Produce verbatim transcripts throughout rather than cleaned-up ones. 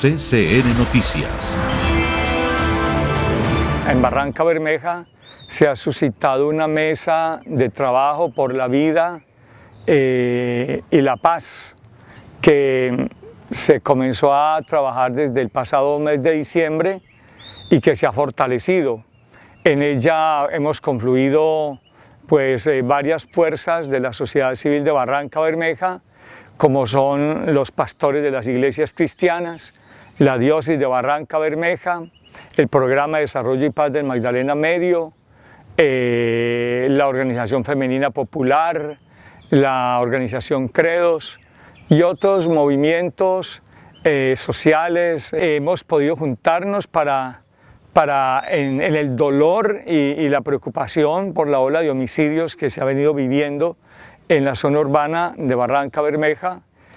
C C N Noticias. En Barranca Bermeja se ha suscitado una mesa de trabajo por la vida eh, y la paz que se comenzó a trabajar desde el pasado mes de diciembre y que se ha fortalecido. En ella hemos confluido pues, eh, varias fuerzas de la sociedad civil de Barranca Bermeja, como son los pastores de las iglesias cristianas, la diócesis de Barranca Bermeja, el Programa de Desarrollo y Paz del Magdalena Medio, eh, la Organización Femenina Popular, la Organización Credos y otros movimientos eh, sociales. Eh, hemos podido juntarnos para, para en, en el dolor y, y la preocupación por la ola de homicidios que se ha venido viviendo en la zona urbana de Barranca Bermeja,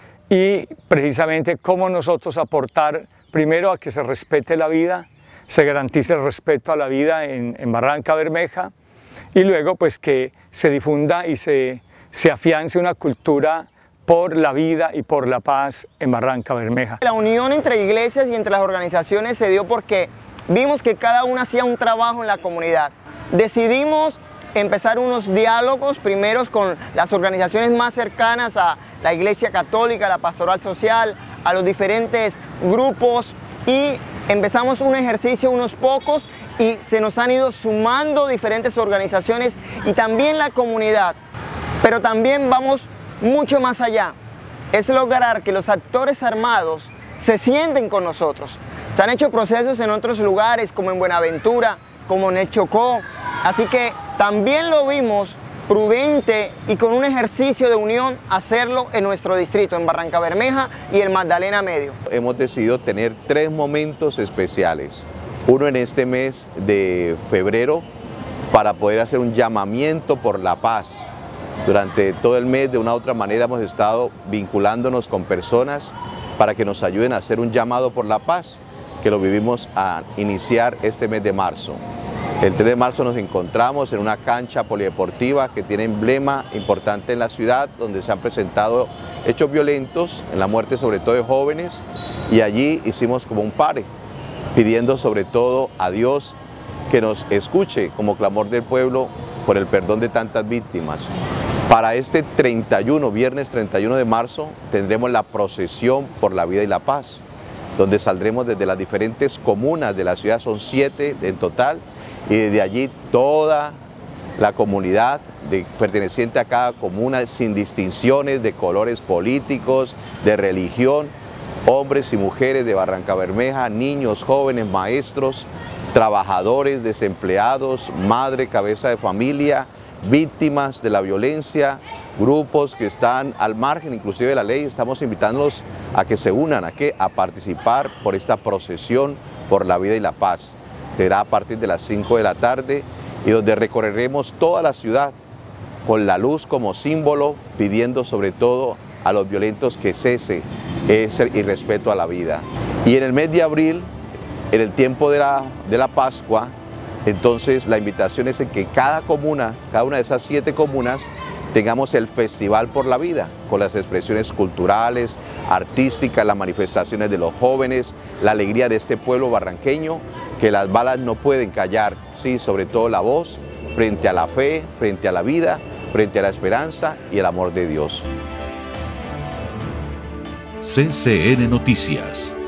y precisamente cómo nosotros aportar primero a que se respete la vida, se garantice el respeto a la vida en, en Barranca Bermeja, y luego pues que se difunda y se, se afiance una cultura por la vida y por la paz en Barranca Bermeja. La unión entre iglesias y entre las organizaciones se dio porque vimos que cada una hacía un trabajo en la comunidad. Decidimos empezar unos diálogos, primeros con las organizaciones más cercanas a la Iglesia Católica, la Pastoral Social, a los diferentes grupos, y empezamos un ejercicio unos pocos y se nos han ido sumando diferentes organizaciones y también la comunidad. Pero también vamos mucho más allá, es lograr que los actores armados se sienten con nosotros. Se han hecho procesos en otros lugares como en Buenaventura, como en el Chocó, así que también lo vimos prudente y con un ejercicio de unión hacerlo en nuestro distrito, en Barranca Bermeja y el Magdalena Medio. Hemos decidido tener tres momentos especiales, uno en este mes de febrero para poder hacer un llamamiento por la paz. Durante todo el mes de una u otra manera hemos estado vinculándonos con personas para que nos ayuden a hacer un llamado por la paz, que lo vivimos a iniciar este mes de marzo. El tres de marzo nos encontramos en una cancha polideportiva que tiene emblema importante en la ciudad, donde se han presentado hechos violentos, en la muerte sobre todo de jóvenes, y allí hicimos como un pare, pidiendo sobre todo a Dios que nos escuche como clamor del pueblo por el perdón de tantas víctimas. Para este treinta y uno, viernes treinta y uno de marzo, tendremos la procesión por la vida y la paz, donde saldremos desde las diferentes comunas de la ciudad, son siete en total, y desde allí toda la comunidad de, perteneciente a cada comuna, sin distinciones de colores políticos, de religión, hombres y mujeres de Barranca Bermeja, niños, jóvenes, maestros, trabajadores, desempleados, madre, cabeza de familia, víctimas de la violencia, grupos que están al margen inclusive de la ley. Estamos invitándolos a que se unan, a, que, a participar por esta procesión por la vida y la paz. Será a partir de las cinco de la tarde y donde recorreremos toda la ciudad con la luz como símbolo, pidiendo sobre todo a los violentos que cese ese irrespeto a la vida. Y en el mes de abril, en el tiempo de la, de la Pascua, entonces la invitación es en que cada comuna, cada una de esas siete comunas, tengamos el Festival por la Vida, con las expresiones culturales, artísticas, las manifestaciones de los jóvenes, la alegría de este pueblo barranqueño, que las balas no pueden callar, sí, sobre todo la voz, frente a la fe, frente a la vida, frente a la esperanza y el amor de Dios. C C N Noticias.